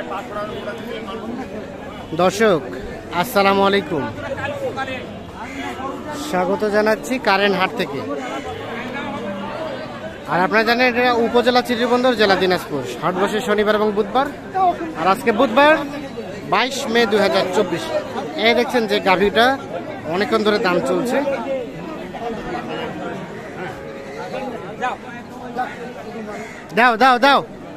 দর্শক আসসালামু আলাইকুম, স্বাগত জানাচ্ছি কারেন্ট হাট থেকে। আর আপনারা জানেন এটা উপজেলা চিত্রবন্দর, জেলা দিনাজপুর। হাট বসে শনিবার এবং বুধবার। আর আজকে বুধবার 22 মে 2024। এই দেখছেন যে গাভীটা অনেকক্ষণ ধরে দাম চলছে। দাও দাও দাও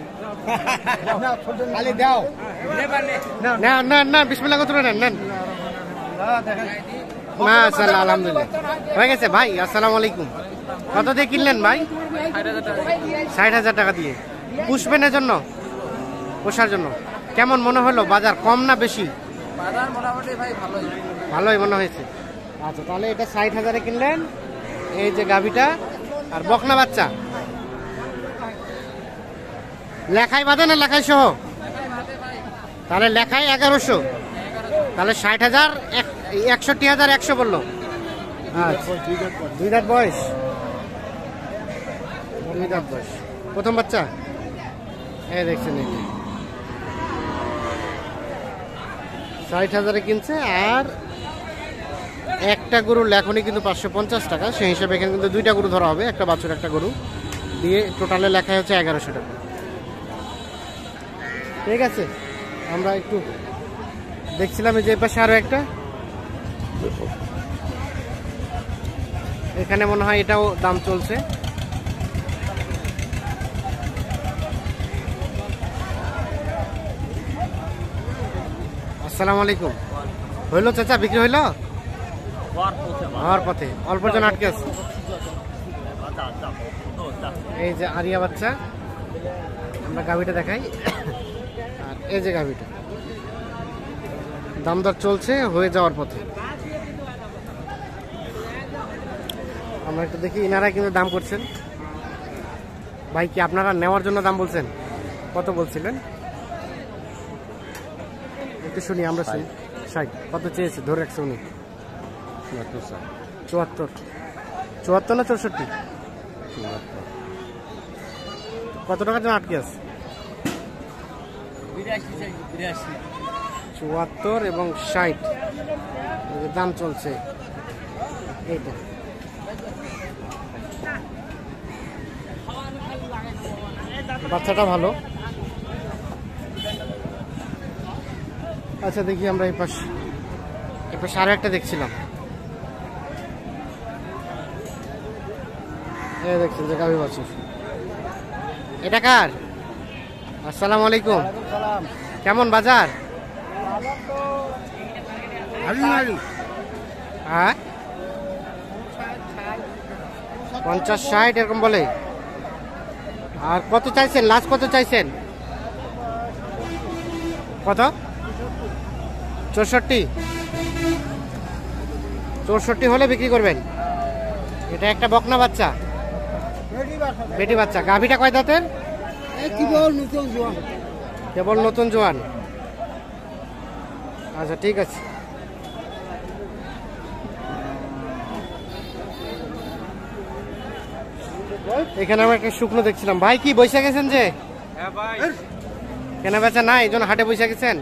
দাও না না না, বিসমিল্লাহ করে নেন নেন। মাশাআল্লাহ, আলহামদুলিল্লাহ হয়ে গেছে ভাই। আসসালামু আলাইকুম। কত দিয়ে কিনলেন ভাই? 60,000 টাকা দিয়ে। পুষবেনের জন্য, পোষার জন্য। কেমন মনে হলো বাজার, কম না বেশি? বাজার মোটামুটি ভাই ভালোই ভালোই মনে হয়েছে। আচ্ছা, তাহলে এটা 60,000-এ কিনলেন। এই যে গাভীটা আর বকনা বাচ্চা, লেখাই বাঁধে না লেখাই সহ? তাহলে লেখাই 1100, তাহলে 60,000, 61,100 বললো। আচ্ছা, দুই দাঁত বয়স, দুই দাঁত বয়স, প্রথম বাচ্চা। এই দেখছেন, এই 60,000-এ কিনছে। আর একটা গরুর লেখনি কিন্তু 550 টাকা। সেই হিসাবে এখানে কিন্তু দুইটা গরু ধরা হবে, একটা বাছুর একটা গরু দিয়ে টোটালে লেখাই হচ্ছে 1100 টাকা। ঠিক আছে, আমরা একটু দেখছিলাম যে পাশে আরো একটা, এখানে মনে হয় এটাও দাম চলছে। আসসালামু আলাইকুম। হইলো চাচা, বিক্রি হইলো? হওয়ার পথে, অল্প জন আটকে আছে। এই যে আরিয়া বাচ্চা, আমরা গাভীটা দেখাই। আর এই যে গাভীটা দাম দর চলছে, হয়ে যাওয়ার পথে। আমরা একটু দেখি, ইনারা কিন্তু দাম করছেন। ভাই কি আপনারা নেওয়ার জন্য দাম বলছেন? কত বলছিলেন একটু শুনি, আমরা শুনি। 60 কত চেয়েছে ধরে রাখছে উনি? 74 না 64? কত টাকার জন্য আটকে আছে? 74 এবং 60 দাম চলছে। এইটা বাচ্চাটা ভালো। আচ্ছা, দেখি আমরা এই পাশে আরো একটা দেখছিলাম। এই দেখছেন যে গাভী বাছুর। এটা কার? আসসালামু আলাইকুম। কেমন বাজার? হ্যাঁ, 50-60 এরকম বলে। আর কত চাইছেন, লাস্ট কত চাইছেন? কত? 64 হলে বিক্রি করবেন। এটা একটা বকনা বাচ্চা, বেটি বাচ্চা। গাভীটা কয় দাঁতের? কেবল নতুন জোয়ান। আচ্ছা, ঠিক আছে। এখানে আমরা একটা শুকনো দেখছিলাম। ভাই কি বৈশা গেছেন যে? কেনা বেচা নাই, এই জন্য হাটে বৈশা গেছেন?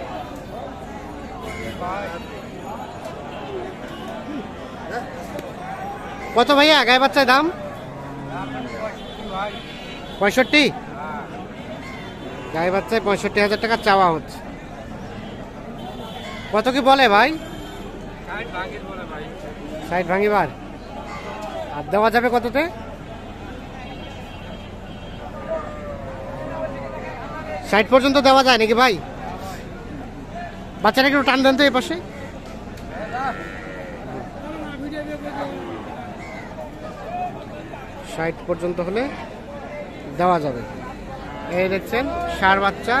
কত ভাইয়া গায়ে বাচ্চার দাম? 65? গায়ে বাচ্চায় 65,000 টাকা চাওয়া হচ্ছে। কত কি বলে ভাই? 60 ভাঙিবার। আর দেওয়া যাবে কততে? 60 পর্যন্ত দেওয়া যায় নাকি ভাই? বাচ্চারা একটু টান দেন তো এই পাশে। ষাট পর্যন্ত হলে দেওয়া যাবে। এই দেখছেন ষাঁড় বাচ্চা।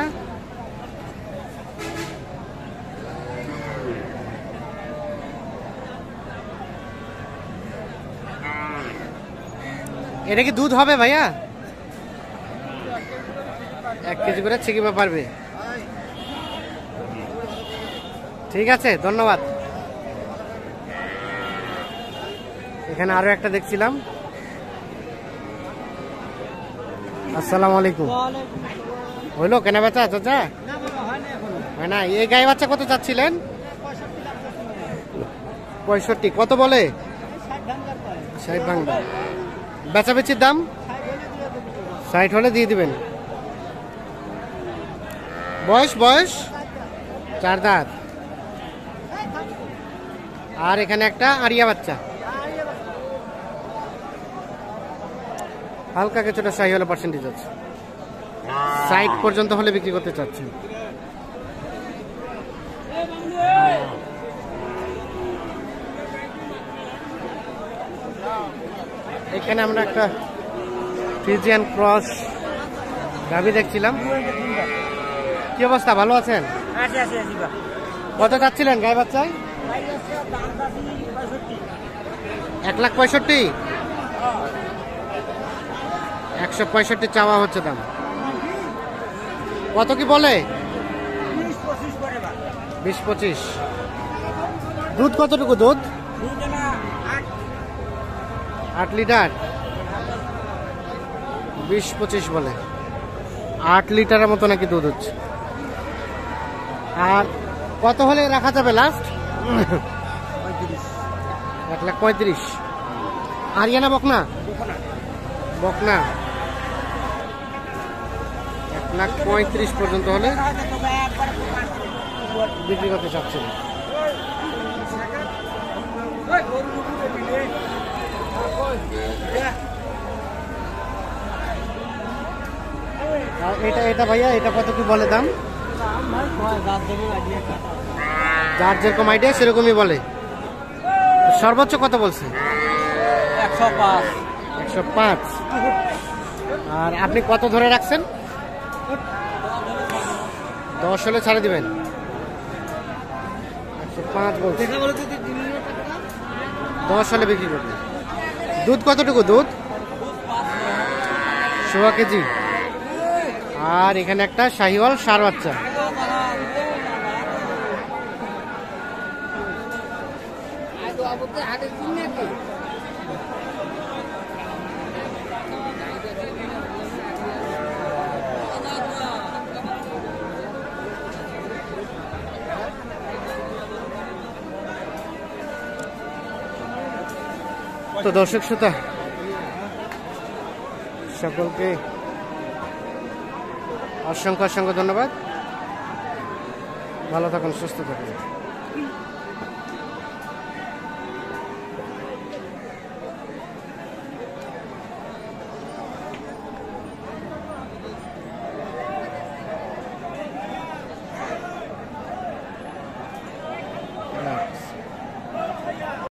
এটা কি দুধ হবে ভাইয়া? 1 কেজি করে ছিকিবা পারবে। ঠিক আছে, ধন্যবাদ। এখানে আরো একটা দেখছিলাম। আসসালামু আলাইকুম। হইলো কেনা বেচা চাচা? হয় না। এই গাই বাচ্চা কত চাচ্ছিলেন? 65। কত বলে? 60 ভাঙবে। বেচাবেচির দাম 60 হলে দিয়ে দিবেন। বয়স 4 দাঁত। আর এখানে একটা আরিয়া বাচ্চা, হালকা কিছুটা শাহি হলে পার্সেন্টেজ আছে। 60 পর্যন্ত হলে বিক্রি করতে চাচ্ছি। এখানে আমরা একটা ফ্রিজিয়ান ক্রস গাভী দেখছিলাম। কি অবস্থা, ভালো আছেন? কত চাচ্ছিলেন গাই বাচ্চায়? 1,65,000। 165 চাওয়া হচ্ছে দাম। কত কি বলে? 20-25। দুধ কতটুকু? দুধ 8 লিটার। 20-25 বলে। 8 লিটারের মতো নাকি দুধ হচ্ছে। আর কত হলে রাখা যাবে লাস্ট? 1,35,000। আরিয়ানা বকনা? বকনা। 1,35,000 পর্যন্ত হলে বিক্রি করতে চাচ্ছিল। এটা ভাইয়া, এটা কত কি বলে দাম? যার যেরকম আইডিয়া সেরকমই বলে। সর্বোচ্চ কত বলছে? 105। আর আপনি কত ধরে রাখছেন? 10 হলে ছাড়ে দিবেন। 105 বলছে। 10 হলে বিক্রি করবেন। দুধ কতটুকু? দুধ 1.5 কেজি। আর এখানে একটা শাহিওয়াল ষাঁড় বাচ্চা। তো দর্শক শ্রোতা সকলকে অসংখ্য ধন্যবাদ। ভালো থাকুন, সুস্থ থাকুন।